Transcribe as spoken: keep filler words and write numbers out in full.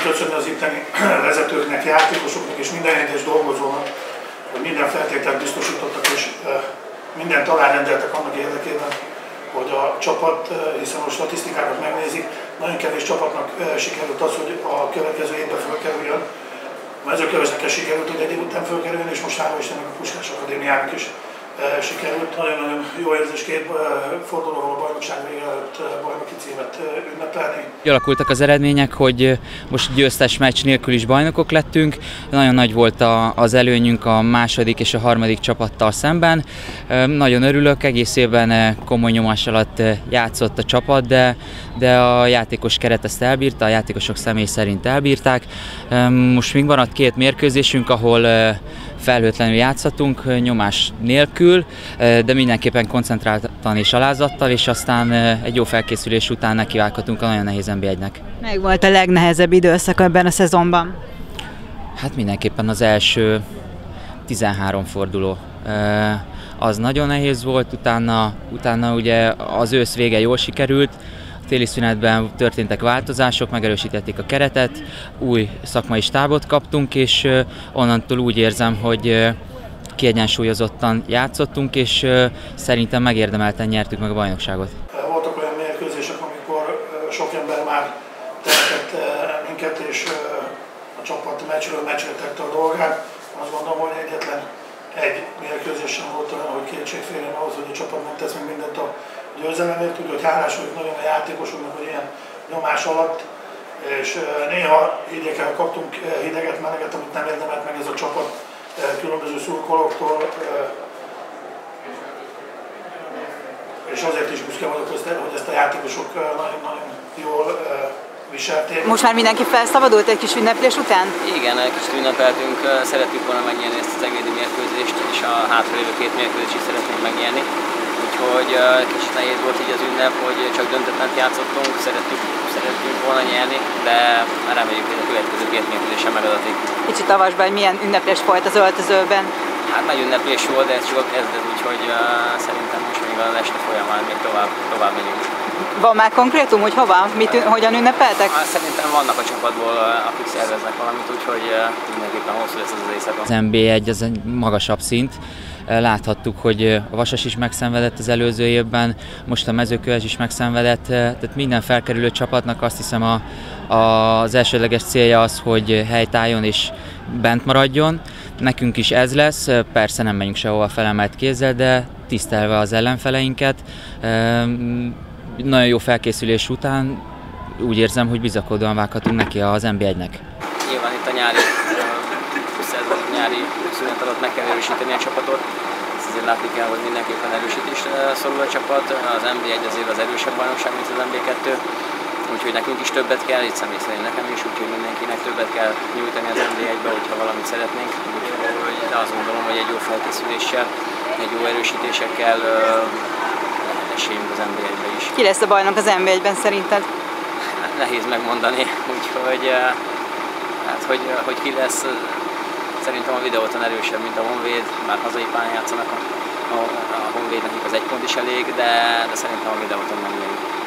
köszönni az itteni vezetőknek, játékosoknak és minden egyes dolgozónak, hogy minden feltételt biztosítottak és mindent alárendeltek annak érdekében, hogy a csapat, hiszen a statisztikákat megnézik, nagyon kevés csapatnak sikerült az, hogy a következő évben fölkerüljön. A Mezőkövesdnek sikerült, hogy egy év után fölkerüljön, és most hála Istennek a Puskás Akadémiának is sikerült. Nagyon-nagyon jó érzés két fordulóval a bajnokság vége előtt bajnoki címet ünnepelni. Alakultak az eredmények, hogy most győztes meccs nélkül is bajnokok lettünk. Nagyon nagy volt az előnyünk a második és a harmadik csapattal szemben. Nagyon örülök, egész évben komoly nyomás alatt játszott a csapat, de, de a játékos keret ezt elbírta, a játékosok személy szerint elbírták. Most még maradt két mérkőzésünk, ahol felhőtlenül játszhatunk, nyomás nélkül, de mindenképpen koncentráltan és alázattal, és aztán egy jó felkészülés után nekivághatunk a nagyon nehéz en bé egynek. Melyik volt a legnehezebb időszak ebben a szezonban? Hát mindenképpen az első tizenhárom forduló. Az nagyon nehéz volt, utána, utána ugye az ősz vége jól sikerült, téli szünetben történtek változások, megerősítették a keretet, új szakmai stábot kaptunk, és onnantól úgy érzem, hogy kiegyensúlyozottan játszottunk, és szerintem megérdemelten nyertük meg a bajnokságot. Voltak olyan mérkőzések, amikor sok ember már tehetett minket, és a csapat meccsről meccsre tette a dolgát. Azt gondolom, hogy egyetlen egy mérkőzés sem volt olyan, hogy kétség férjen ahhoz, hogy a csapat nem tesz meg mindent a győzelemért. Tudja, hogy hálás vagyok nagyon a játékosoknak, hogy ilyen nyomás alatt, és néha higgyék el, kaptunk hideget, meneget, amit nem érdemelt meg ez a csapat különböző szurkolóktól, és azért is büszke vagyok, hogy ezt a játékosok nagyon-nagyon jól viselték. Most már mindenki felszabadult egy kis ünneplés után? Igen, egy kicsit ünnepeltünk, szerettük volna megnyerni ezt az egédi mérkőzést, és a hátralévő két mérkőzést is szeretnénk megnyerni. Úgyhogy kicsit nehéz volt így az ünnep, hogy csak döntetlent játszottunk, szerettük, szerettünk volna nyerni, de reméljük, hogy a következő két mérkőzésen megadatik. Kicsit avasd be, hogy milyen ünneplés volt az öltözőben. Hát nagy ünneplés volt, de ez csak a kezdet, úgyhogy uh, szerintem most még az este folyamán még tovább, tovább megyünk. Van már konkrétum, hogy hova? Mit, hogyan ünnepeltek? Hát, szerintem vannak a csapatból, akik szerveznek valamit, úgyhogy uh, mindenképpen hosszú lesz az az éjszaka. Az en bé egy az egy magasabb szint. Láthattuk, hogy a Vasas is megszenvedett az előző évben, most a Mezőköves is megszenvedett, tehát minden felkerülő csapatnak azt hiszem a, a, az elsődleges célja az, hogy helytálljon és bent maradjon. Nekünk is ez lesz, persze nem megyünk sehova felemelt kézzel, de tisztelve az ellenfeleinket. Nagyon jó felkészülés után úgy érzem, hogy bizakodóan vághatunk neki az en bé egynek. Nyilván itt a nyári, a nyári szünet alatt meg kell erősíteni a csapatot. Ezt azért látni kell, hogy mindenképpen erősítésre szorul a csapat. Az en bé egy azért az erősebb bajnokság, mint az en bé kettő. Úgyhogy nekünk is többet kell, itt személy szerint nekem is, úgyhogy mindenkinek többet kell nyújtani az en bé egybe, hogyha valamit szeretnénk. Úgyhogy de azt gondolom, hogy egy jó felkészüléssel, egy jó erősítésekkel esélyünk az en bé egybe is. Ki lesz a bajnok az en bé egyben szerinted? Hát nehéz megmondani, úgyhogy hát, hogy, hogy ki lesz, szerintem a Videóton erősebb, mint a Honvéd, bár hazai pályán játszanak, a, a, a Honvédnek az egy pont is elég, de, de szerintem a Videóton nem elég.